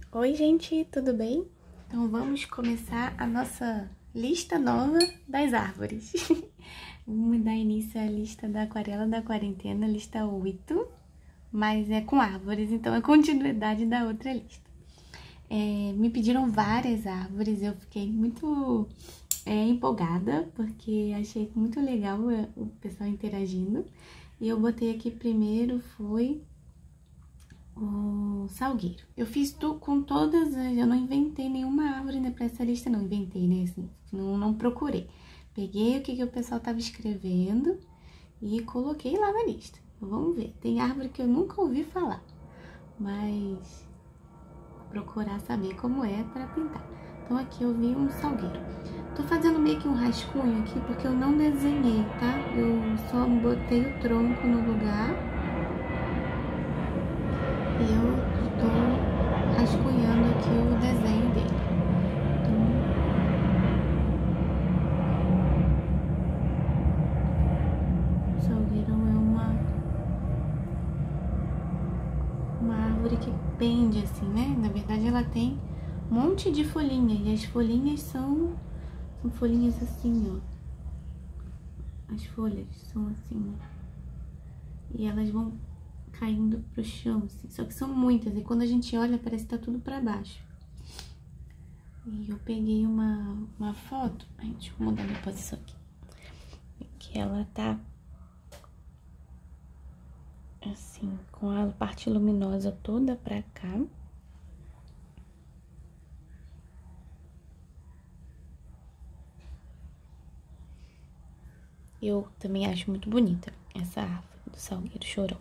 Oi, gente, tudo bem? Então vamos começar a nossa lista nova das árvores. Vamos dar início à lista da aquarela da quarentena, lista 8, mas é com árvores, então é continuidade da outra lista. Me pediram várias árvores, eu fiquei muito empolgada, porque achei muito legal o pessoal interagindo. E eu botei aqui primeiro foi o salgueiro. Eu fiz com todas eu não inventei nenhuma árvore ainda pra essa lista, não. Inventei, né? Assim, não procurei. Peguei o que o pessoal tava escrevendo e coloquei lá na lista. Vamos ver. Tem árvore que eu nunca ouvi falar, mas vou procurar saber como é pra pintar. Então aqui eu vi um salgueiro. Tô fazendo meio que um rascunho aqui porque eu não desenhei, tá? Eu só botei o tronco no lugar. E eu estou rascunhando aqui o desenho dele. Então, o salgueirão é uma árvore que pende assim, né? Na verdade ela tem um monte de folhinha e as folhinhas são folhinhas assim, ó. As folhas são assim, ó. E elas vão caindo pro chão, assim. Só que são muitas, e quando a gente olha, parece que tá tudo pra baixo. E eu peguei uma foto. Ai, deixa eu mudar minha posição aqui. Que ela tá assim, com a parte luminosa toda pra cá. Eu também acho muito bonita essa árvore do salgueiro chorão.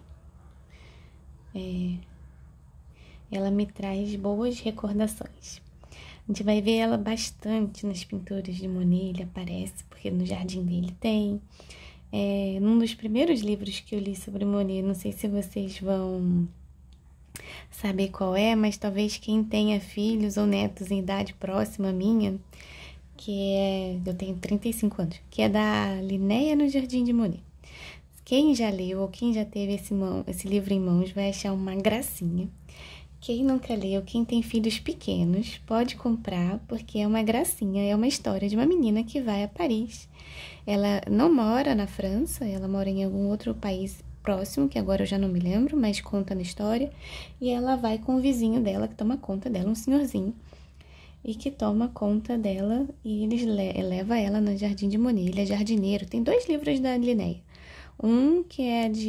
Ela me traz boas recordações. A gente vai ver ela bastante nas pinturas de Monet, ele aparece, porque no jardim dele tem. Num dos primeiros livros que eu li sobre Monet, não sei se vocês vão saber qual é, mas talvez quem tenha filhos ou netos em idade próxima à minha, eu tenho 35 anos, que é da Linéia no Jardim de Monet. Quem já leu ou quem já teve esse livro em mãos vai achar uma gracinha. Quem nunca leu, quem tem filhos pequenos, pode comprar, porque é uma gracinha. É uma história de uma menina que vai a Paris. Ela não mora na França, ela mora em algum outro país próximo, que agora eu já não me lembro, mas conta na história. E ela vai com o vizinho dela, que toma conta dela, um senhorzinho, e que toma conta dela, e eles leva ela no Jardim de Monet. Ele é jardineiro. Tem 2 livros da Linéia. Um que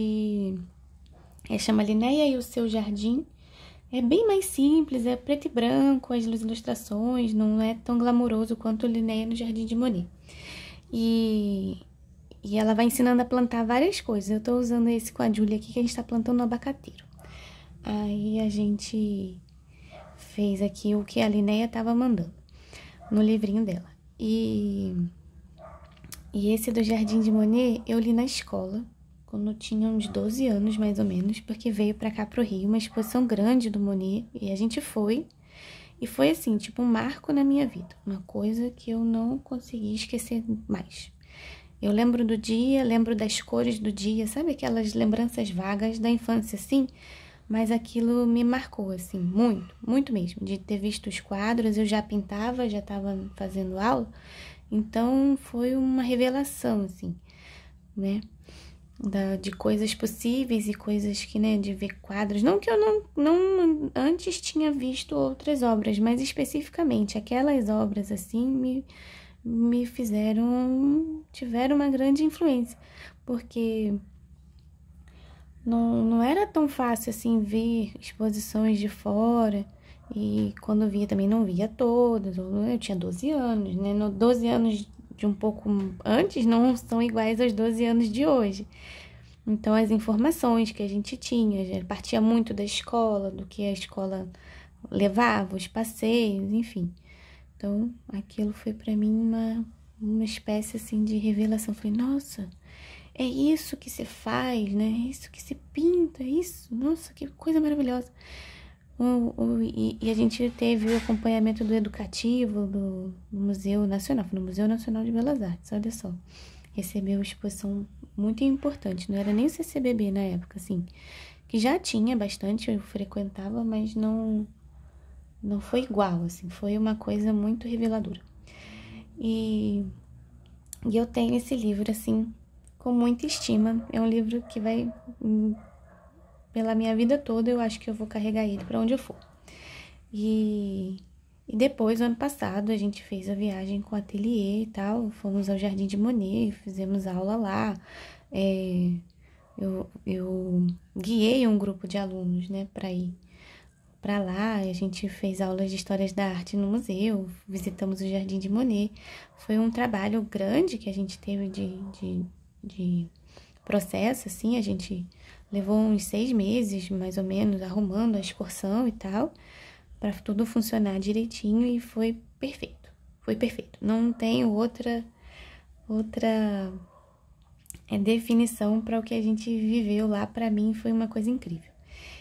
chama Linéia e o Seu Jardim. É bem mais simples, é preto e branco, as ilustrações, não é tão glamouroso quanto Linéia no Jardim de Monet. E ela vai ensinando a plantar várias coisas. Eu tô usando esse com a Júlia aqui, que a gente tá plantando um abacateiro. Aí a gente fez aqui o que a Linéia tava mandando no livrinho dela. E esse do Jardim de Monet eu li na escola, quando eu tinha uns 12 anos, mais ou menos, porque veio pra cá pro Rio, uma exposição grande do Monet, e a gente foi. E foi assim, tipo um marco na minha vida, uma coisa que eu não consegui esquecer mais. Eu lembro do dia, lembro das cores do dia, sabe aquelas lembranças vagas da infância, assim? Mas aquilo me marcou, assim, muito, muito mesmo. De ter visto os quadros, eu já pintava, já estava fazendo aula, então foi uma revelação, assim, né? De coisas possíveis e coisas que, né, de ver quadros. Não que eu não antes tinha visto outras obras, mas especificamente aquelas obras, assim, me tiveram uma grande influência, porque não era tão fácil, assim, ver exposições de fora, e quando via também não via todas. Eu tinha 12 anos, né, 12 anos de um pouco antes não são iguais aos 12 anos de hoje. Então, as informações que a gente tinha partia muito da escola, do que a escola levava, os passeios, enfim. Então, aquilo foi para mim uma espécie, assim, de revelação. Falei, nossa, é isso que se faz, né? É isso que se pinta, é isso. Nossa, que coisa maravilhosa. E a gente teve o acompanhamento do educativo do Museu Nacional, no Museu Nacional de Belas Artes, olha só. Recebeu exposição muito importante, não era nem o CCBB na época, assim, que já tinha bastante, eu frequentava, mas não não foi igual, assim, foi uma coisa muito reveladora. E eu tenho esse livro, assim, com muita estima. É um livro que vai, pela minha vida toda, eu acho que eu vou carregar ele para onde eu for. E depois, ano passado, a gente fez a viagem com o ateliê e tal, fomos ao Jardim de Monet, fizemos aula lá. Eu guiei um grupo de alunos, né, para ir para lá. A gente fez aulas de histórias da arte no museu, visitamos o Jardim de Monet. Foi um trabalho grande que a gente teve de processo, assim. A gente levou uns 6 meses, mais ou menos, arrumando a excursão e tal, para tudo funcionar direitinho, e foi perfeito. Foi perfeito. Não tenho outra definição para o que a gente viveu lá. Para mim foi uma coisa incrível.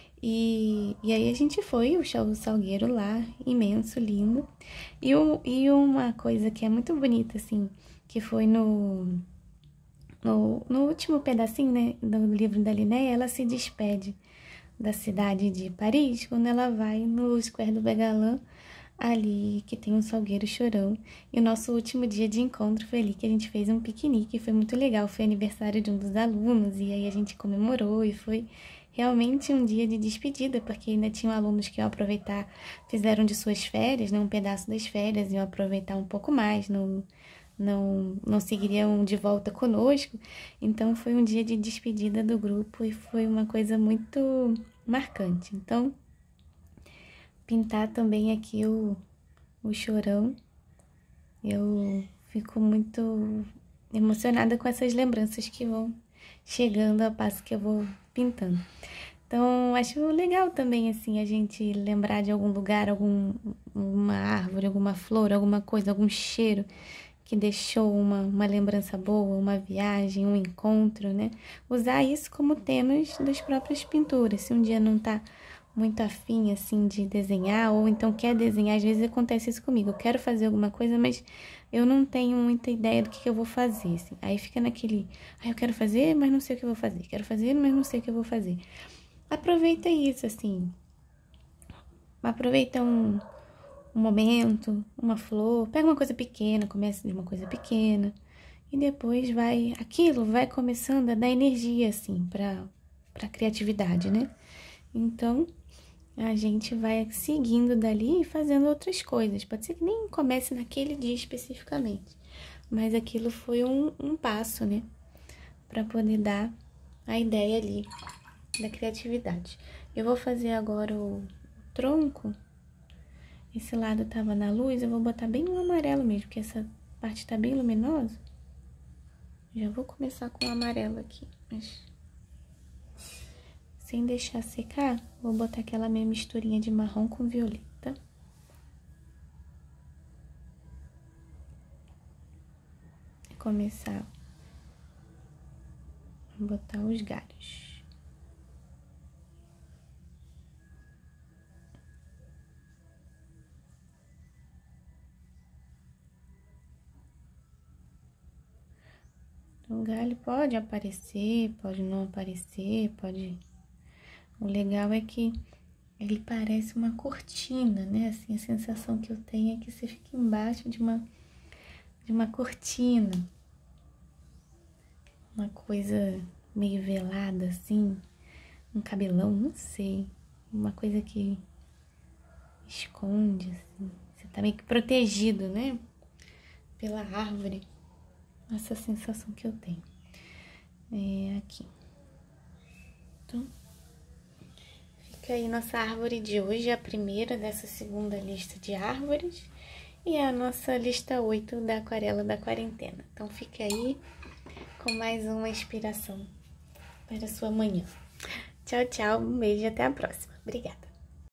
E aí a gente foi, o Salgueiro lá, imenso, lindo. E uma coisa que é muito bonita, assim, que foi no último pedacinho, né, do livro da Linnea, ela se despede da cidade de Paris quando ela vai no Square do Begalan, ali que tem um Salgueiro Chorão. E o nosso último dia de encontro foi ali que a gente fez um piquenique, foi muito legal. Foi aniversário de um dos alunos e aí a gente comemorou, e foi realmente um dia de despedida, porque ainda tinham alunos que iam aproveitar, fizeram de suas férias, né, um pedaço das férias, iam aproveitar um pouco mais, não seguiriam de volta conosco. Então foi um dia de despedida do grupo e foi uma coisa muito marcante. Então, pintar também aqui o Chorão, eu fico muito emocionada com essas lembranças que vão chegando a passo que eu vou pintando. Então, acho legal também, assim, a gente lembrar de algum lugar, alguma árvore, alguma flor, alguma coisa, algum cheiro que deixou uma lembrança boa, uma viagem, um encontro, né? Usar isso como temas das próprias pinturas. Se um dia não tá muito afim, assim, de desenhar, ou então quer desenhar, às vezes acontece isso comigo. Eu quero fazer alguma coisa, mas eu não tenho muita ideia do que eu vou fazer, assim. Aí fica naquele, eu quero fazer, mas não sei o que eu vou fazer. Quero fazer, mas não sei o que eu vou fazer. Aproveita isso, assim. Aproveita um momento, uma flor, pega uma coisa pequena, começa de uma coisa pequena, e depois aquilo vai começando a dar energia, assim, pra criatividade, né? Então, a gente vai seguindo dali e fazendo outras coisas. Pode ser que nem comece naquele dia especificamente, mas aquilo foi um passo, né? Pra poder dar a ideia ali da criatividade. Eu vou fazer agora o tronco. Esse lado tava na luz, eu vou botar bem no amarelo mesmo, porque essa parte tá bem luminosa. Já vou começar com o amarelo aqui, mas sem deixar secar, vou botar aquela minha misturinha de marrom com violeta. E começar a botar os galhos. O galho pode aparecer, pode não aparecer, pode... O legal é que ele parece uma cortina, né? Assim, a sensação que eu tenho é que você fica embaixo de uma cortina. Uma coisa meio velada, assim. Um cabelão, não sei. Uma coisa que esconde, assim. Você tá meio que protegido, né? Pela árvore. Essa sensação que eu tenho. É aqui. Então, fica aí nossa árvore de hoje, a primeira dessa segunda lista de árvores. E a nossa lista 8 da aquarela da quarentena. Então, fica aí com mais uma inspiração para a sua manhã. Tchau, tchau. Um beijo e até a próxima. Obrigada.